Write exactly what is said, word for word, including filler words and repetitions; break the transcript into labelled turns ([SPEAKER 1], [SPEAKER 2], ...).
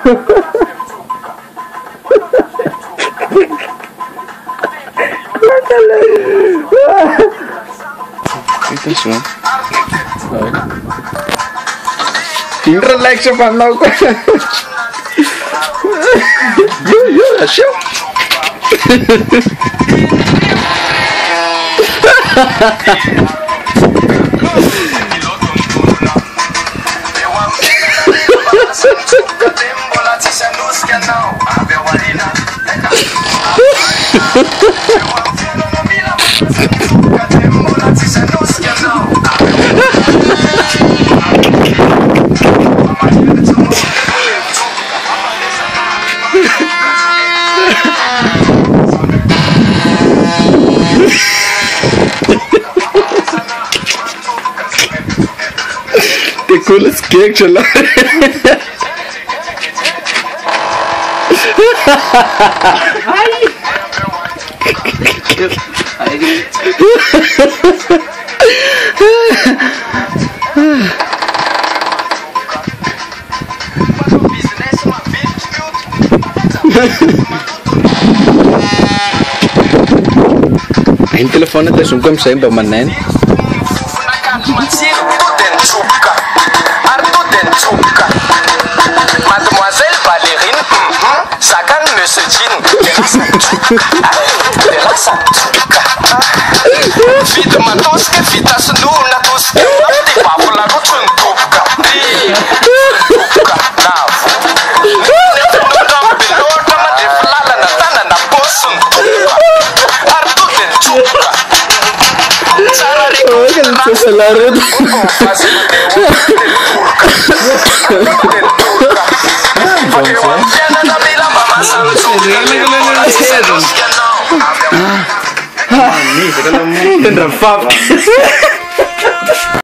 [SPEAKER 1] Attention. Une relaxe pendant quoi? Yo yo la chienne. The coolest cake चला Ang telefoon ito sungkam sa imba manen.
[SPEAKER 2] Mademoiselle ballerine, chacun ne se jean. Vite matos que vita senu na tos que de papo la go chun tuka. Na fu. No dam below kama de flala na tana na posun tuka. Artu den tuka. Sara de
[SPEAKER 1] Oh, que el celular. Ah, ni, se quedó muy. Tendrá fab.